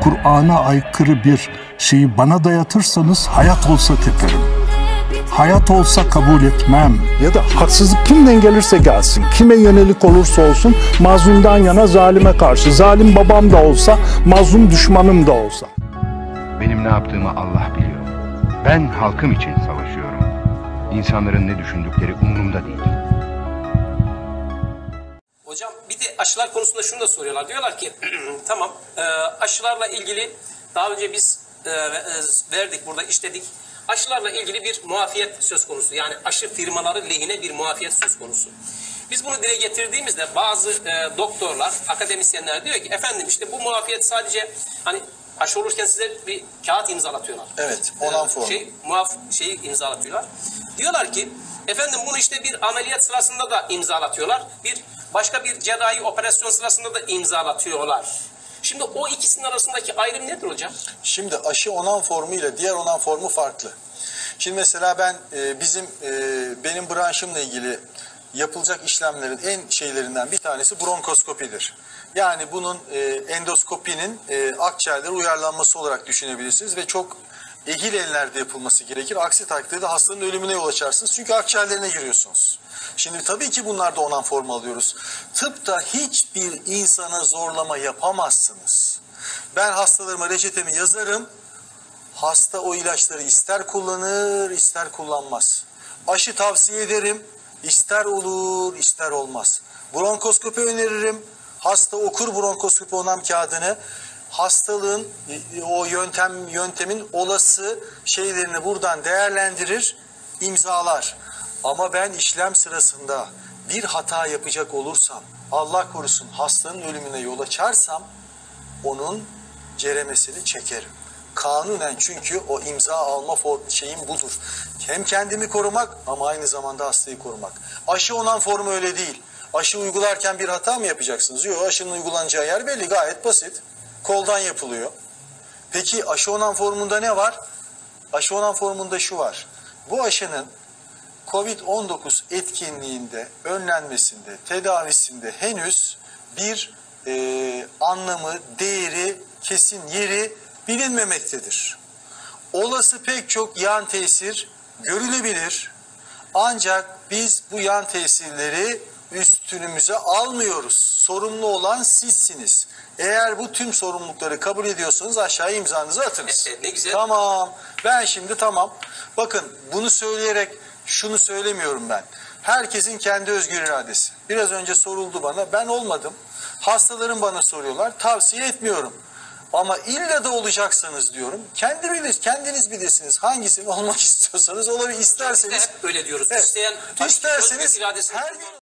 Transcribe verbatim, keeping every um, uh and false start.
Kur'an'a aykırı bir şeyi bana dayatırsanız hayat olsa teperim. Hayat olsa kabul etmem. Ya da haksızlık kimden gelirse gelsin, kime yönelik olursa olsun, mazlumdan yana zalime karşı. Zalim babam da olsa, mazlum düşmanım da olsa. Benim ne yaptığımı Allah biliyor. Ben halkım için savaşıyorum. İnsanların ne düşündükleri umurumda değil. Hocam bir de aşılar konusunda şunu da soruyorlar. Diyorlar ki tamam e, aşılarla ilgili daha önce biz e, verdik burada işledik. Aşılarla ilgili bir muafiyet söz konusu. Yani aşı firmaları lehine bir muafiyet söz konusu. Biz bunu dile getirdiğimizde bazı e, doktorlar, akademisyenler diyor ki efendim işte bu muafiyet sadece hani aşı olurken size bir kağıt imzalatıyorlar. Evet, onan formu. Şey, muaf şeyi imzalatıyorlar. Diyorlar ki efendim bunu işte bir ameliyat sırasında da imzalatıyorlar. Bir başka bir cerrahi operasyon sırasında da imzalatıyorlar. Şimdi o ikisinin arasındaki ayrım nedir hocam? Şimdi aşı onan formu ile diğer onan formu farklı. Şimdi mesela ben e, bizim e, benim branşımla ilgili yapılacak işlemlerin en şeylerinden bir tanesi bronkoskopidir. Yani bunun e, endoskopinin e, akciğerlere uyarlanması olarak düşünebilirsiniz ve çok ehil ellerde yapılması gerekir. Aksi takdirde hastanın ölümüne yol açarsınız. Çünkü akciğerlerine giriyorsunuz. Şimdi tabii ki bunlarda onan formu alıyoruz. Tıpta hiçbir insana zorlama yapamazsınız. Ben hastalarıma reçetemi yazarım. Hasta o ilaçları ister kullanır, ister kullanmaz. Aşı tavsiye ederim. İster olur, ister olmaz. Bronkoskopi öneririm. Hasta okur bronkoskopi onam kağıdını. Hastalığın o yöntem yöntemin olası şeylerini buradan değerlendirir, imzalar. Ama ben işlem sırasında bir hata yapacak olursam, Allah korusun hastanın ölümüne yol açarsam onun ceremesini çekerim. Kanunen çünkü o imza alma şeyim budur. Hem kendimi korumak ama aynı zamanda hastayı korumak. Aşı onan formu öyle değil. Aşı uygularken bir hata mı yapacaksınız? Yok, aşının uygulanacağı yer belli, gayet basit. Koldan yapılıyor. Peki aşı onan formunda ne var? Aşı onan formunda şu var. Bu aşının kovid on dokuz etkinliğinde, önlenmesinde, tedavisinde henüz bir e, anlamı, değeri, kesin yeri bilinmemektedir. Olası pek çok yan tesir görülebilir. Ancak biz bu yan tesirleri üstünümüze almıyoruz. Sorumlu olan sizsiniz. Eğer bu tüm sorumlulukları kabul ediyorsanız aşağıya imzanızı atınız. Ne güzel. Tamam. Ben şimdi tamam. Bakın bunu söyleyerek şunu söylemiyorum ben. Herkesin kendi özgür iradesi. Biraz önce soruldu bana. Ben olmadım. Hastalarım bana soruyorlar. Tavsiye etmiyorum. Ama illa da olacaksanız diyorum. Kendi bilir, kendiniz bilirsiniz. Hangisini olmak istiyorsanız olabilir. İsterseniz. Hep öyle diyoruz. Evet. İsteyen İsterseniz iradesini her